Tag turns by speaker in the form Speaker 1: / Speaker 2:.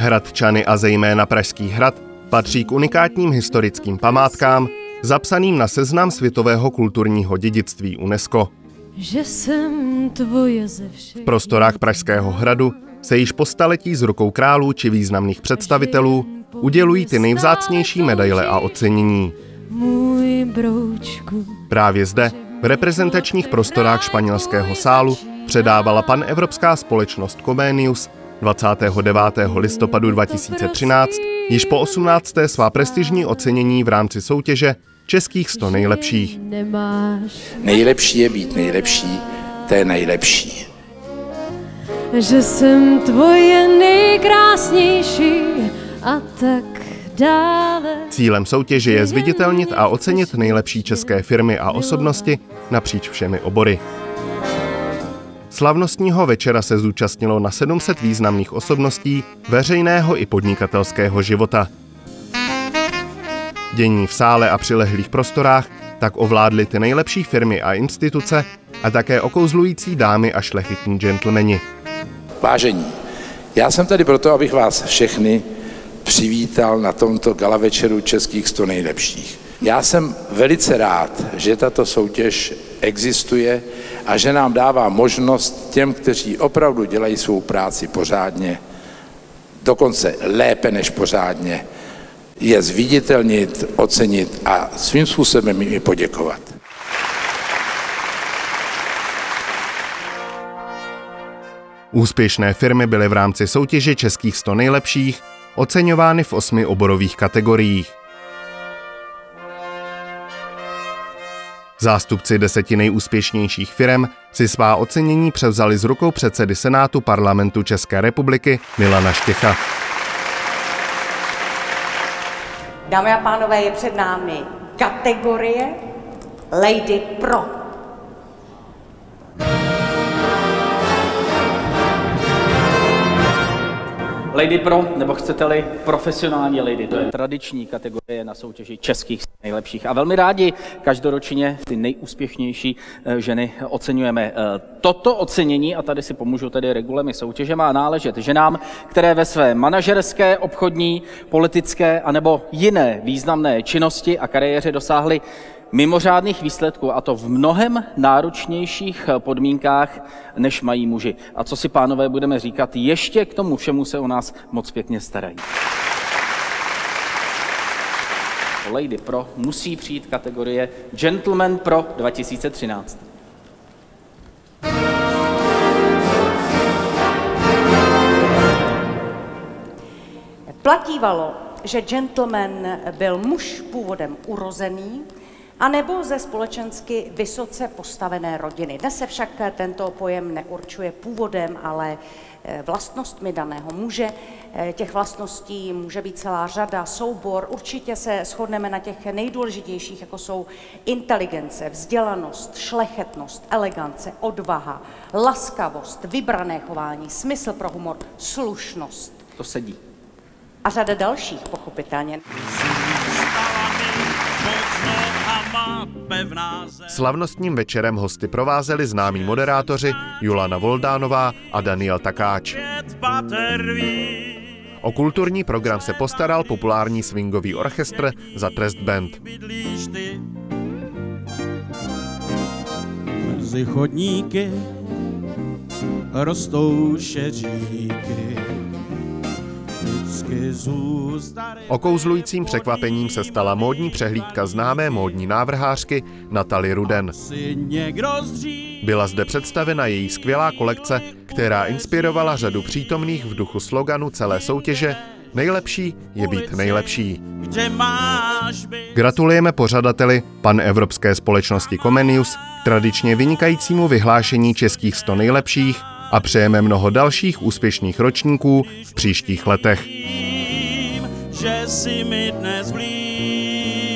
Speaker 1: Hradčany a zejména Pražský hrad patří k unikátním historickým památkám, zapsaným na seznam světového kulturního dědictví UNESCO. V prostorách Pražského hradu se již po staletí z rukou králů či významných představitelů udělují ty nejvzácnější medaile a ocenění. Právě zde, v reprezentačních prostorách španělského sálu, předávala panevropská společnost Comenius 29. listopadu 2013 již po 18. svá prestižní ocenění v rámci soutěže Českých 100 nejlepších.
Speaker 2: Nejlepší je být nejlepší, to je nejlepší.
Speaker 3: Že jsem tvoje nejkrásnější a tak dále.
Speaker 1: Cílem soutěže je zviditelnit a ocenit nejlepší české firmy a osobnosti napříč všemi obory. Slavnostního večera se zúčastnilo na 700 významných osobností veřejného i podnikatelského života. Dění v sále a přilehlých prostorách tak ovládly ty nejlepší firmy a instituce a také okouzlující dámy a šlechetní gentlemani.
Speaker 2: Vážení, já jsem tady proto, abych vás všechny přivítal na tomto gala večeru Českých 100 nejlepších. Já jsem velice rád, že tato soutěž existuje a že nám dává možnost těm, kteří opravdu dělají svou práci pořádně, dokonce lépe než pořádně, je zviditelnit, ocenit a svým způsobem jim i poděkovat.
Speaker 1: Úspěšné firmy byly v rámci soutěže Českých 100 nejlepších oceňovány v 8 oborových kategoriích. Zástupci 10 nejúspěšnějších firem si svá ocenění převzali z rukou předsedy Senátu Parlamentu České republiky Milana Štěcha.
Speaker 4: Dámy a pánové, je před námi kategorie Lady Pro.
Speaker 5: Lady Pro, nebo chcete-li profesionální lady, to je tradiční kategorie na soutěži Českých nejlepších. A velmi rádi každoročně ty nejúspěšnější ženy oceňujeme. Toto ocenění, a tady si pomůžu tedy regulemi soutěže, má náležet ženám, které ve své manažerské, obchodní, politické anebo jiné významné činnosti a kariéře dosáhly mimořádných výsledků, a to v mnohem náročnějších podmínkách, než mají muži. A co si, pánové, budeme říkat, ještě k tomu všemu se o nás moc pěkně starají. Lady Pro musí přijít kategorie Gentleman Pro 2013.
Speaker 4: Platívalo, že gentleman byl muž původem urozený, anebo ze společensky vysoce postavené rodiny. Dnes se však tento pojem neurčuje původem, ale vlastnostmi daného muže. Těch vlastností může být celá řada, soubor. Určitě se shodneme na těch nejdůležitějších, jako jsou inteligence, vzdělanost, šlechetnost, elegance, odvaha, laskavost, vybrané chování, smysl pro humor, slušnost.
Speaker 5: To sedí.
Speaker 4: A řada dalších, pochopitelně.
Speaker 1: Slavnostním večerem hosty provázeli známí moderátoři Julana Voldánová a Daniel Takáč. O kulturní program se postaral populární swingový orchestr Za trest band.
Speaker 6: Mezi chodníky rostou šeříky.
Speaker 1: Okouzlujícím překvapením se stala módní přehlídka známé módní návrhářky Natalie Ruden. Byla zde představena její skvělá kolekce, která inspirovala řadu přítomných v duchu sloganu celé soutěže Nejlepší je být nejlepší. Gratulujeme pořadateli panevropské společnosti Comenius tradičně vynikajícímu vyhlášení Českých 100 nejlepších a přejeme mnoho dalších úspěšných ročníků v příštích letech.
Speaker 6: Že si mi dnes blíž.